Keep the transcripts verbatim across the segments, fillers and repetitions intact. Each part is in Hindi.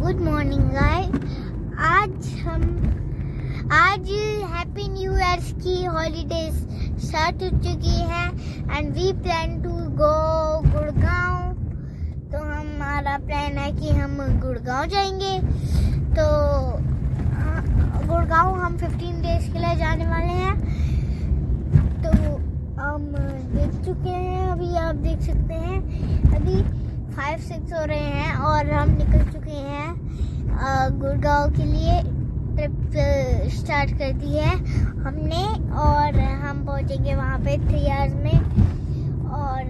Good morning guys. आज हम आज हैप्पी न्यू ईयर्स की हॉलीडेज स्टार्ट हो चुकी है and we plan to go Gurgaon. तो हमारा प्लान है कि हम गुड़गांव जाएंगे। तो गुड़गांव हम पंद्रह डेज के लिए जाने वाले हैं। तो हम देख चुके हैं, अभी आप देख सकते हैं अभी फाइव सिक्स हो रहे हैं और हम निकल चुके हैं गुड़गांव के लिए। ट्रिप स्टार्ट कर दी है हमने और हम पहुंचेंगे वहां पे थ्री आवर्स में। और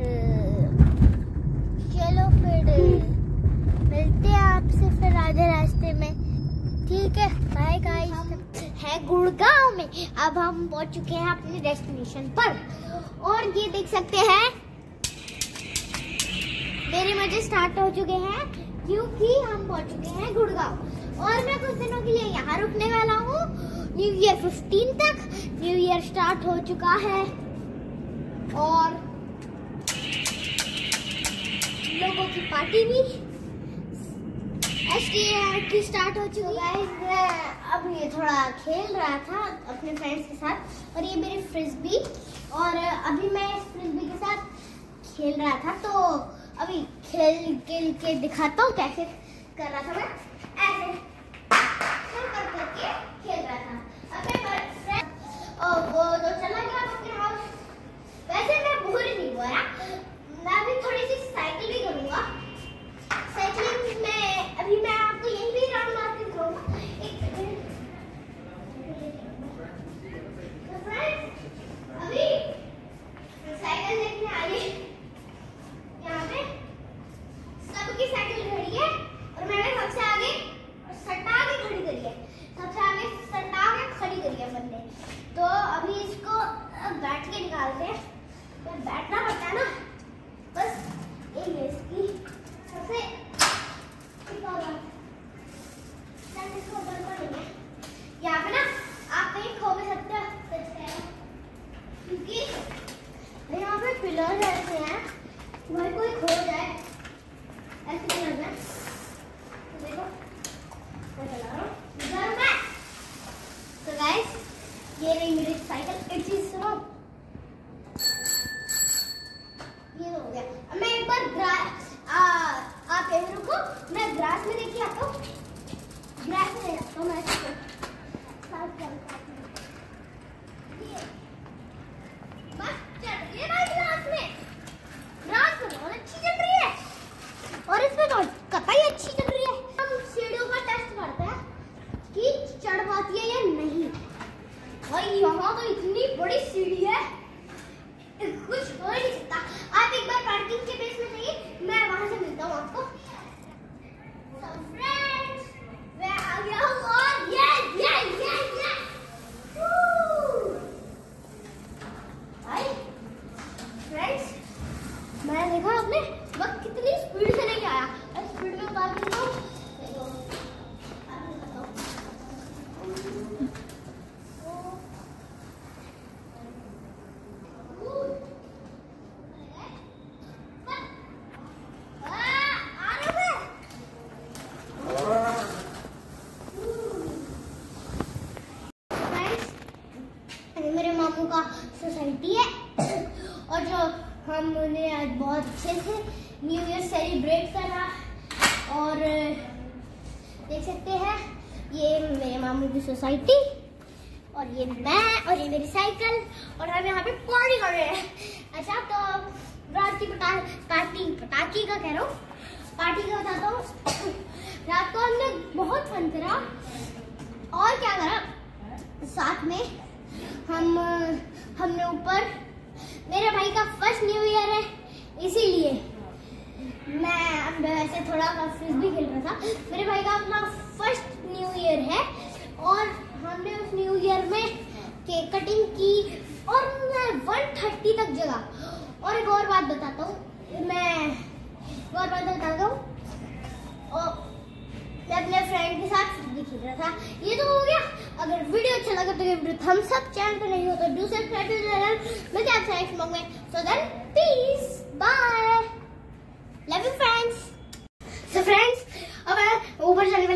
चलो फिर मिलते हैं आपसे फिर आधे रास्ते में, ठीक है? Bye guys. हम है गुड़गांव में, अब हम पहुंच चुके हैं अपने डेस्टिनेशन पर। और ये देख सकते हैं मेरे मजे स्टार्ट हो चुके हैं क्योंकि हम पहुंच चुके हैं गुड़गांव। और मैं कुछ दिनों के लिए यहाँ रुकने वाला हूँ न्यू ईयर पंद्रह तक। न्यू ईयर स्टार्ट हो चुका है और लोगों की पार्टी भी की स्टार्ट हो चुकी है। मैं अब ये थोड़ा खेल रहा था अपने फ्रेंड्स के साथ और ये मेरी फ्रिस्बी, और अभी मैं इस फ्रिस्बी के साथ खेल रहा था। तो अभी खेल खेल के दिखाता हूँ कैसे कर रहा था। मैं ऐसे कर कर के खेल रहा था अपने फ्रेंड, और वो तो चला गया अपने हाउस। वैसे मैं बोर नहीं हुआ, मैं अभी थोड़ी सी साइकिल भी करूँगा। साइकिलिंग में अभी मैं आपको यहीं भी राउंड मार के दिखाऊंगा। एक सेकंड। तो फ्रेंड्स अभी साइकिल देखने आइए। यहाँ पे सबकी साइकिल खड़ी है और मैंने सबसे आगे सटा के खड़ी करी है। सबसे आगे सटा के खड़ी करी है बंदे। तो अभी इसको बैठ के निकालते हैं। तो बैठना पड़ता है ना, बस एक है इसकी सबसे इसको बंद करेंगे। यहाँ पे ना आप कहीं खो भी सकते हो क्योंकि यहाँ पे पिलर ऐसे हैं, वही कोई खो जाए ऐसे पिलर में। तो देखो मैं चला रहा हूँ मैं। तो गाइस ये रही मेरी साइकिल। इट इज सुनो, ये हो गया। अब मैं एक बार ग्रास आप यहीं रुको, मैं ग्रास में देखिए आपको ग्रास में जाता हूँ। मैं बस चल रही है भाई ग्रास में। ग्रास में बहुत अच्छी चल रही है और इसमें तो कतई अच्छी चल रही है। हम सीढ़ियों का टेस्ट करते हैं कि चढ़ पाती है या नहीं। भाई यहाँ तो इतनी बड़ी सीढ़ी है, कुछ हो ही नहीं सकता। आप एक बार पार्किंग के बेस में जाइए, मैं वहां से मिलता हूँ आपको। So friends, मैं आ गया हूँ और ये ये ये ये भाई फ्रेंड्स, मैं देखा आपने वक्त कितनी स्पीड से लेके आया। स्पीड में उतार देता हूँ। मेरे मामू का सोसाइटी है और जो हमने आज बहुत अच्छे से न्यू ईयर सेलिब्रेट करा। और देख सकते हैं ये मेरे मामू की सोसाइटी और ये मैं और ये मेरी साइकिल और हम यहाँ पे पार्टी कर रहे हैं। अच्छा, तो रात की पटा पार्टी पटाखी का कह रहा हूँ, पार्टी का बताता हूँ। रात को हमने बहुत फन करा और क्या करा साथ में। हम हमने ऊपर, मेरे भाई का फर्स्ट न्यू ईयर है इसीलिए मैं वैसे थोड़ा फ्रिस्बी खेल रहा था। मेरे भाई का अपना फर्स्ट न्यू ईयर है और हमने उस न्यू ईयर में केक कटिंग की और मैं वन थर्टी तक जगा। और एक और बात बताता हूँ, मैं एक और बात बताता हूँ और मैं अपने फ्रेंड के साथ फ्रिस्बी खेल रहा था। ये तो हो गया। अगर वीडियो अच्छा लगा तो वीडियो थम्स अप, चैनल पे नहीं हो तो डू सब्सक्राइब टू चैनल। मिलते हैं आपसे नेक्स्ट व्लॉग में। So then peace, bye, love you friends. So friends अब ऊपर चलने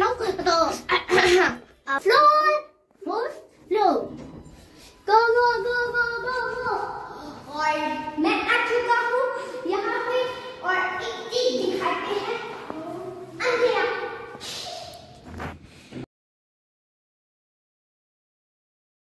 फ्लोर